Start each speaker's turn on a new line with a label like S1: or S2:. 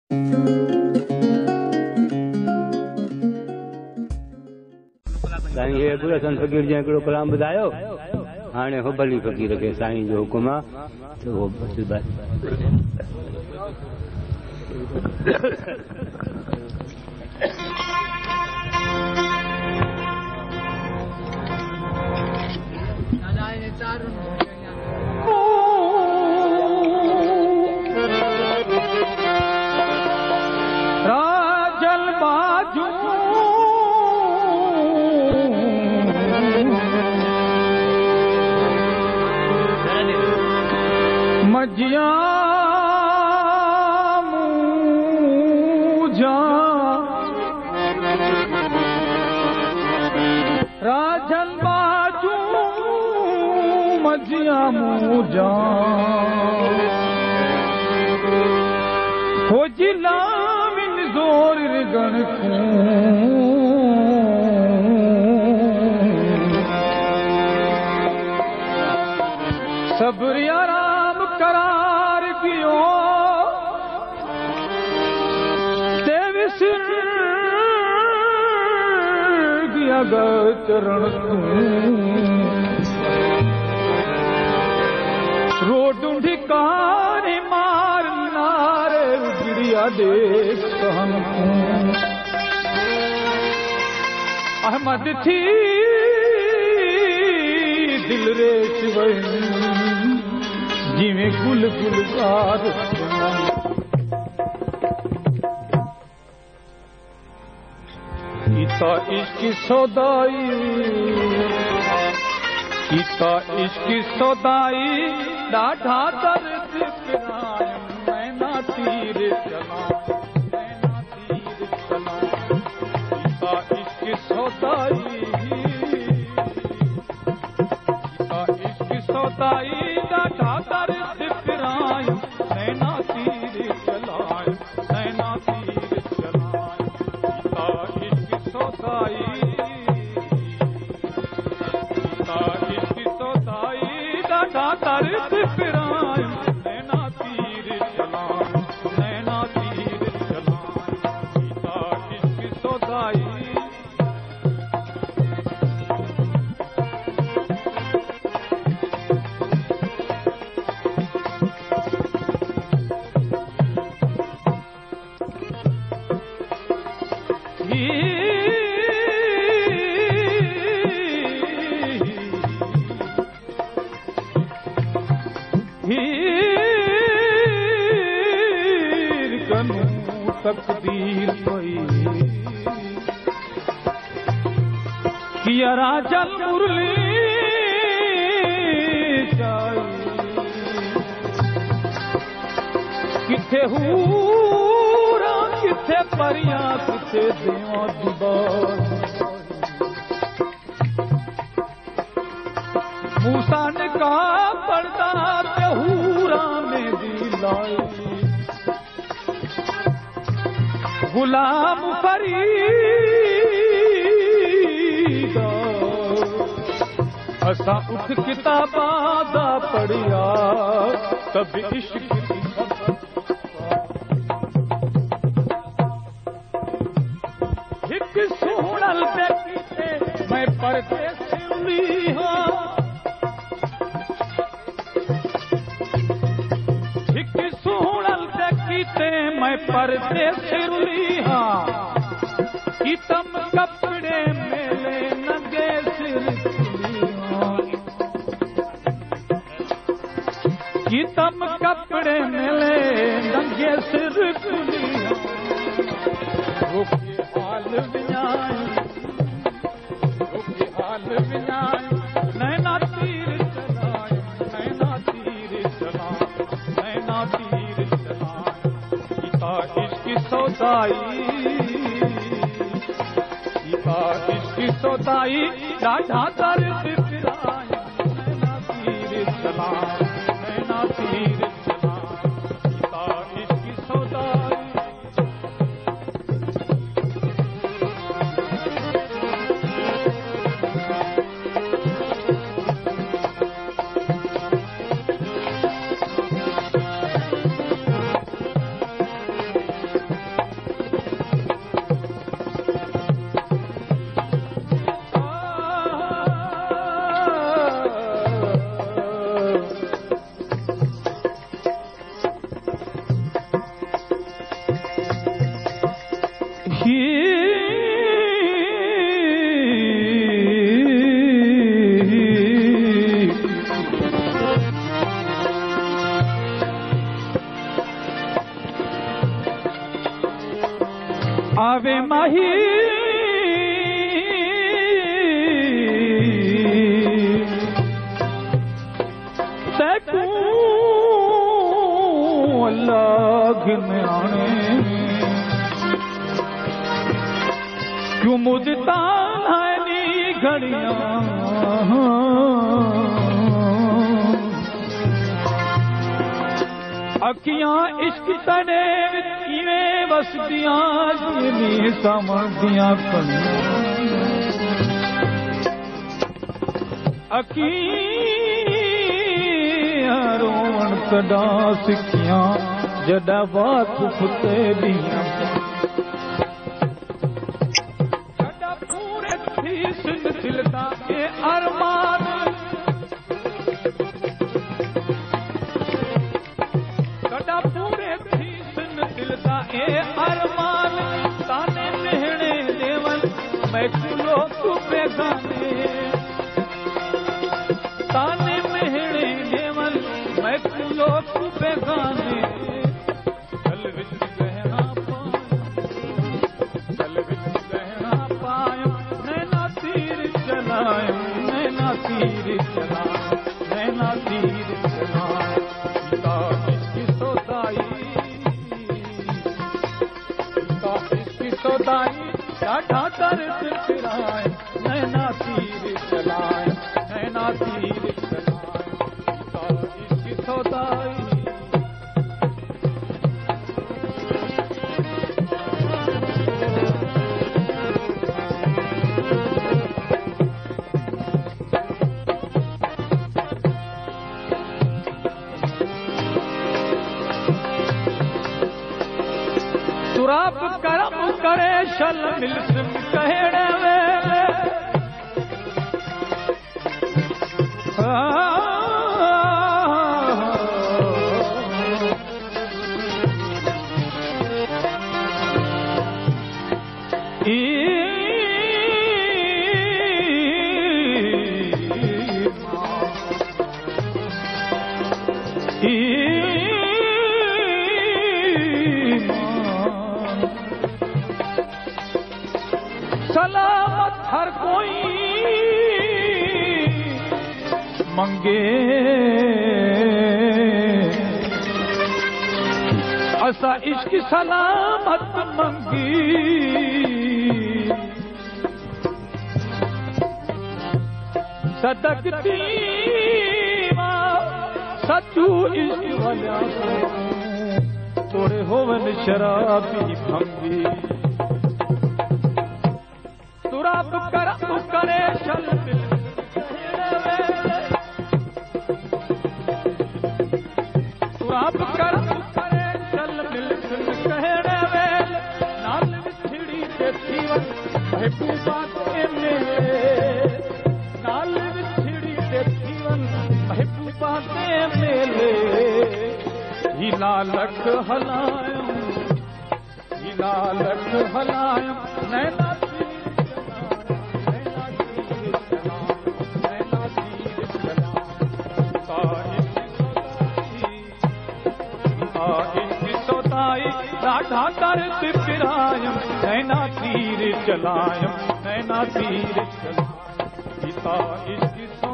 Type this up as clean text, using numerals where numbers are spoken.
S1: साईं हे गुरसन फ़कीर जे हिकिड़ो कलाम ॿुधायो, हाणे हो भली फ़कीर खे साईं जो हुकुम आहे त उहो बसि
S2: राजल बाजू मजिया मूजा राजल बाजू मजिया मूजा हो जिला जोर गण सब्र आराम करार कियो देविस गया चरण रोड ढिकाने मार नारे उजड़िया देश कहन अहमद थी दिल रेश वही जिमें गुल गुलजार इता इश्क सौदाई इता इश्क सौदाई डाढ़ा दर्द पिराए मैना तीर चला मैना तीर चला इता इश्क सौदाई इता इश्क सौदाई डाढ़ा दर्द पिराए मैना तीर चलाए मैना तीर चलाए इता इश्क सौदाई इता इश्क सौदाई डाढ़ा दर्द पिराए नैना तीर चलाए नैना तीर चलाए इता इश्क सौदाई हीर कनू तकदीर पई किया राजल मुरली जाई किथे हूरा किथे परियां किथे देवा दीवार मूसा ने कहा पर्दा पे हूरा में दिलाई गुलाम फरीदा असा उठ किताबा दा पढ़िया तब इश्क हिक सुहणल पे कीते मैं परदेसी हुई हाँ मैं परदेसी रुलिहा इतम कपड़े मेले नंगे सिर इतम कपड़े मेले नंगे सिर खुलिया रुके हाल विनाई रुके हाल विनाई नैना तीर चलाए नैना तीर चलाए नैना तीर चलाए इश्क सौदाई इता इश्क सौदाई डाढ़ा दर्द पिराए नैना तीर चलाए नैना तीर चलाए इता इश्क सौदाई आवे माही तैकू अल्लाह गिनाने क्यों मुझता नी घड़ियां अखियां इश्क तने इवें बसदियां जिनी समझदियां कनियां अखियां रोवण कदा सिखियां जदा बात फुते दियां जदा पूरे थी सिंध दिलदा के अरमान ए अरमान ताने मेहणे देवन मैं चुलो तू बेगाने ताने मेहणे देवन मैं चुलो तू बेगाने गल विच गहना पायो नैना तीर चलायो नैना तीर चलायो नैना तीर चलायो सोदाई डाढ़ा दर्द फिराए नैना तीर चलाए नैना तीर चलाए इसकी सोदाई सुराब करम करे शल मिलसिम कहड़े वेले सलामत हर कोई मंगे असा इश्क सलामत मंगी सदकती सचू इश्क वाला थोड़े होवन शराबी भंगी सुराब करम करे शल सुराब करम करे शल मिलसिम कहड़े वेल नाल विछड़ी ते थीवन महबूबा ते मेले नाल विछड़ी ते थीवन महबूबा ते मेले हिला लख हलायो नैना डाढ़ा दर्द फिरायम नैना तीर चलायम नैना तीर चलायम पिता इश्क